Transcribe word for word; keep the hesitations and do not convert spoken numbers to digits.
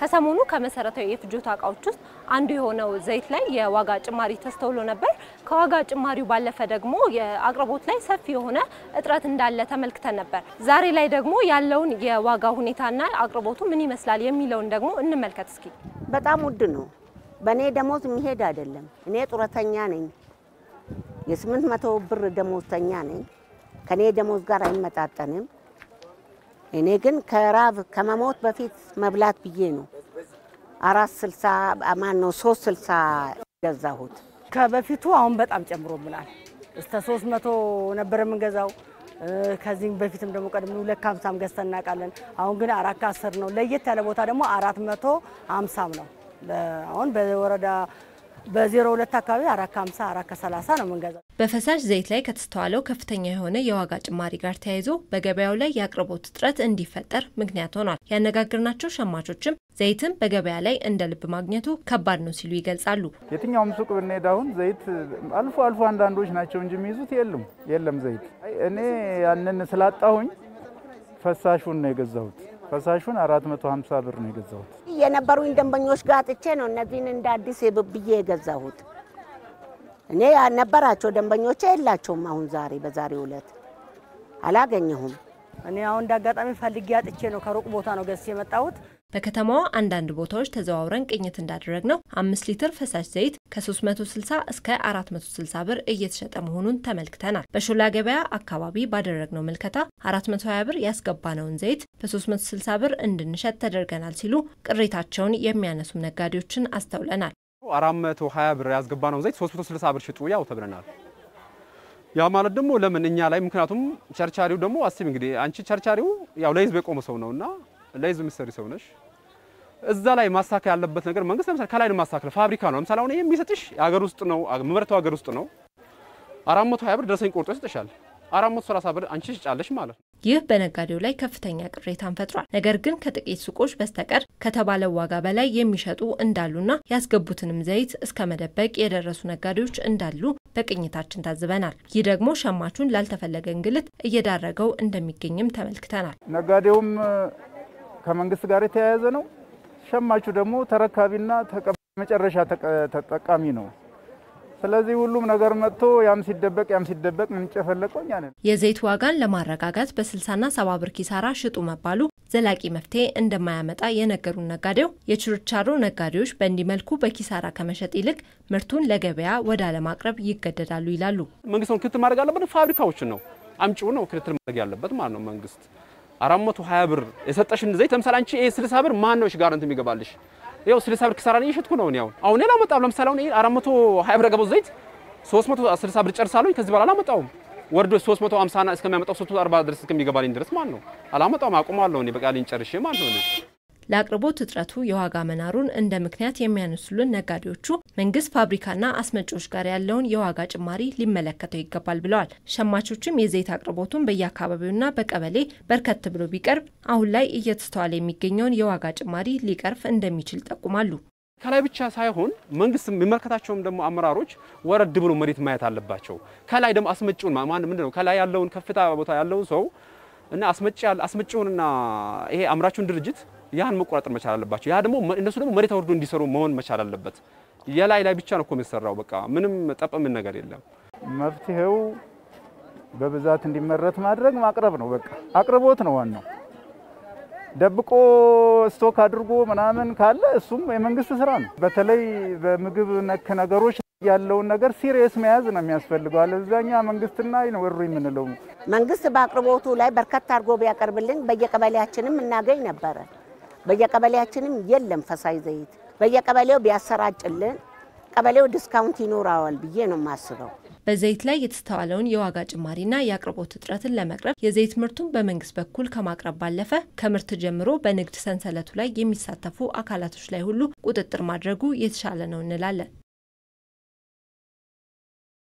ከሰሞኑ ከመሰረታዊ የፍጆታ እቃዎች ውስጥ አንዱ የሆነው ዘይት ላይ የዋጋ ጭማሪ ተስተውሎ ነበር። ከዋጋ ጭማሪው ባለፈ ደግሞ የአቅርቦት ላይ ሰፊ የሆነ እጥረት እንዳለ ተመልክተን ነበር። ዛሬ ላይ ደግሞ ያለውን የዋጋ ሁኔታና አቅርቦቱ ምን ይመስላል የሚለውን ደግሞ እንመልከት እስኪ። በጣም ውድ ነው። በኔ ደሞዝ የሚሄድ አይደለም። እኔ ጡረተኛ ነኝ። የስምንት መቶ ብር ደሞዝተኛ ነኝ። ከኔ ደሞዝ ጋር አይመጣጠንም። እኔ ግን ከራብ ከመሞት በፊት መብላት ብዬ ነው አራት ስልሳ ማን ነው ሶስት ስልሳ ገዛሁት። ከበፊቱ አሁን በጣም ጨምሮብናል። እስከ ሶስት መቶ ነበር የምንገዛው። ከዚህ በፊትም ደግሞ ቀድሞ ሁለት መቶ ሃምሳ ገዝተን እናውቃለን። አሁን ግን አራት መቶ አስር ነው። ለየት ያለ ቦታ ደግሞ አራት መቶ ሃምሳ ነው። አሁን በወረዳ በዜሮ ሁለት አካባቢ አራት መቶ ሃምሳ አራት መቶ ሰላሳ ነው መንገዛው። በፈሳሽ ዘይት ላይ ከተስተዋለው ከፍተኛ የሆነ የዋጋ ጭማሪ ጋር ተያይዞ በገበያው ላይ የአቅርቦት እጥረት እንዲፈጠር ምክንያት ሆኗል። ያነጋገርናቸው ሸማቾችም ዘይትን በገበያ ላይ እንደ ልብ ማግኘቱ ከባድ ነው ሲሉ ይገልጻሉ። የትኛውም ሱቅ ብንሄድ አሁን ዘይት አልፎ አልፎ አንዳንዶች ናቸው እንጂ የሚይዙት የለም የለም ዘይት። እኔ ያንን ስላጣሁኝ ፈሳሹን ነው የገዛሁት። ፈሳሹን አራት መቶ ሃምሳ ብር ነው የገዛሁት። የነበሩኝ ደንበኞች ጋር ጥቼ ነው እነዚህን እንደ አዲስ ብዬ የገዛሁት። እኔ ያነበራቸው ደንበኞች የላቸውም። አሁን ዛሬ በዛሬው ዕለት አላገኘሁም። እኔ አሁን እንዳጋጣሚ ፈልጌ አጥቼ ነው ከሩቅ ቦታ ነው ገዝቼ የመጣሁት። በከተማዋ አንዳንድ ቦታዎች ተዘዋውረን ቅኝት እንዳደረግነው አምስት ሊትር ፈሳሽ ዘይት ከ360 እስከ አራት መቶ ስልሳ ብር እየተሸጠ መሆኑን ተመልክተናል። በሾላ ገበያ አካባቢ ባደረግነው መልከታ አራት መቶ ሃያ ብር ያስገባነውን ዘይት በ360 ብር እንድንሸጥ ተደርገናል ሲሉ ቅሬታቸውን የሚያነሱ ነጋዴዎችን አስተውለናል። አራት መቶ ሃያ ብር ያስገባነው ዘይት ሶስት መቶ ስልሳ ብር ሽጡ ያው ተብለናል። ያ ማለት ደግሞ ለምን እኛ ላይ ምክንያቱም ቸርቻሪው ደግሞ አስቢ እንግዲህ አንቺ ቸርቻሪው ያው ለህዝብ የቆመ ሰው ነውና ለህዝብ የሚሰሪ ሰው ነሽ። እዛ ላይ ማሳካ ያለበት ነገር መንግስት ለምሳሌ ከላይ ነው ማሳካ ፋብሪካ ነው ለምሳሌ አሁን ይሄ የሚሰጥሽ የሀገር ውስጥ ነው መመረታው ሀገር ውስጥ ነው አራት መቶ ሃያ ብር ደረሰኝ ቆርጦ ይሰጥሻል። አራት መቶ ሰላሳ ብር አንቺ ትጫለሽ ማለት ነው። ይህ በነጋዴው ላይ ከፍተኛ ቅሬታን ፈጥሯል። ነገር ግን ከጥቂት ሱቆች በስተቀር ከተባለው ዋጋ በላይ የሚሸጡ እንዳሉና ያስገቡትንም ዘይት እስከ መደበቅ የደረሱ ነጋዴዎች እንዳሉ በቅኝታችን ታዝበናል። ይህ ደግሞ ሸማቹን ላልተፈለገ እንግልት እየዳረገው እንደሚገኝም ተመልክተናል። ነጋዴውም ከመንግስት ጋር የተያያዘ ነው። ሸማቹ ደግሞ ተረካቢና መጨረሻ ተጠቃሚ ነው። ስለዚህ ሁሉም ነገር መጥቶ ያም ሲደበቅ ያም ሲደበቅ ምን ጨፈለቀው ያነ የዘይት ዋጋን ለማረጋጋት በስልሳ እና ሰባ ብር ኪሳራ ሽጡ መባሉ ዘላቂ መፍትሄ እንደማያመጣ የነገሩን ነጋዴው የችርቻሮ ነጋዴዎች በእንዲህ መልኩ በኪሳራ ከመሸጥ ይልቅ ምርቱን ለገበያ ወደ አለማቅረብ ይገደዳሉ ይላሉ። መንግስቱን ክትትል ማድረግ ያለበት ፋብሪካዎችን ነው አምጪው ነው ክትትል ማድረግ ያለበት ማለት ነው። መንግስት አራት መቶ ሃያ ብር የሰጠሽን ዘይት ለምሳሌ አንቺ ይሄ ስልሳ ብር ማን ነው እሺ ጋራንት የሚገባልሽ? ይሄው ስልሳ ብር ኪሳራ ነው እየሸጥኩ ነው ነው አሁን ሌላ መጣው ለምሳሌ አሁን ይሄ አራት መቶ ሃያ ብር ገበው ዘይት ሶስት መቶ ስልሳ ብር ጨርሳለሁ ከዚህ በኋላ አላመጣውም። ወርዶ ሶስት መቶ ሃምሳ እና እስከሚያመጣው ሶስት መቶ አርባ ድረስ እስከሚገባልኝ ድረስ ማለት ነው አላመጣውም አቁማለሁ እኔ በቃ ልኝ ጨርሼ ማለት ነው። ለአቅርቦት እጥረቱ የዋጋ መናሩን እንደ ምክንያት የሚያነሱልን ነጋዴዎቹ መንግስት ፋብሪካና አስመጪዎች ጋር ያለውን የዋጋ ጭማሪ ሊመለከተው ይገባል ብለዋል። ሸማቾችም የዘይት አቅርቦቱን በየአካባቢውና በቀበሌ በርከት ብሎ ቢቀርብ አሁን ላይ እየተስተዋለ የሚገኘውን የዋጋ ጭማሪ ሊቀርፍ እንደሚችል ጠቁማሉ። ከላይ ብቻ ሳይሆን መንግስት የሚመለከታቸውም ደግሞ አመራሮች ወረድ ብሎ መሬት ማየት አለባቸው። ከላይ ደግሞ አስመጪውን ማን ምንድነው ከላይ ያለውን ከፍታ ቦታ ያለውን ሰው እና አስመጪ አስመጪውንና ይሄ አምራቹን ድርጅት ያን መቆጣጠር መቻል አለባቸው። ያ ደግሞ እነሱ ደግሞ መሬት አውርዶ እንዲሰሩ መሆን መቻል አለበት። የላይ ላይ ብቻ ነው እኮ የሚሰራው በቃ ምንም ጠቀም ነገር የለም። መፍትሄው በብዛት እንዲመረት ማድረግ ማቅረብ ነው በቃ አቅርቦት ነው ዋናው። ደብቆ ስቶክ አድርጎ ምናምን ካለ እሱም የመንግስት ስራ ነው። በተለይ በምግብ ነክ ነገሮች ያለውን ነገር ሲሪየስ መያዝ ነው የሚያስፈልገው። አለዛኛ መንግስትና ይወሩ የምንለው መንግስት በአቅርቦቱ ላይ በርከት አድርጎ ቢያቀርብልን በየቀበሌያችንም እናገኝ ነበር። በየቀበሌያችንም የለም ፈሳሽ ዘይት በየቀበሌው ቢያሰራጭልን ቀበሌው ዲስካውንት ይኖራዋል ብዬ ነው ማስበው። በዘይት ላይ የተስተዋለውን የዋጋ ጭማሪና የአቅርቦት እጥረትን ለመቅረፍ የዘይት ምርቱን በመንግስት በኩል ከማቅረብ ባለፈ ከምርት ጀምሮ በንግድ ሰንሰለቱ ላይ የሚሳተፉ አካላቶች ላይ ሁሉ ቁጥጥር ማድረጉ የተሻለ ነው እንላለን።